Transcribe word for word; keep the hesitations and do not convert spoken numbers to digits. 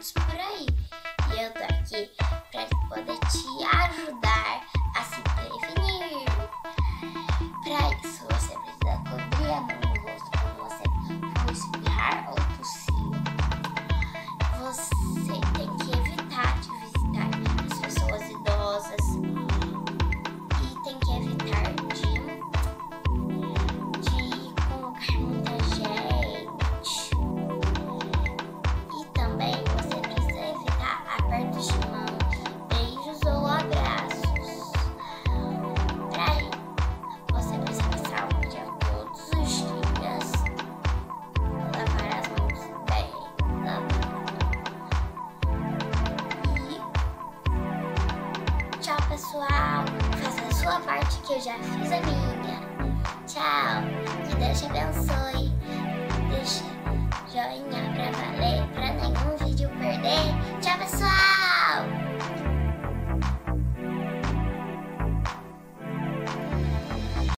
muitos por aí. E eu tô aqui para poder te ajudar a se prevenir. Para isso, você precisa cobrir a mão no rosto quando você for espirrar ou tossir. Você tem que evitar de visitar as pessoas idosas e tem que evitar de, de colocar muita gente. E também você precisa evitar apertos de mão, beijos ou abraços. Para isso, você precisa passar álcool gel todos os dias, lavar as mãos bem, lavar. Tchau, pessoal. Faça a sua parte que eu já fiz a minha. Tchau. Que Deus te abençoe.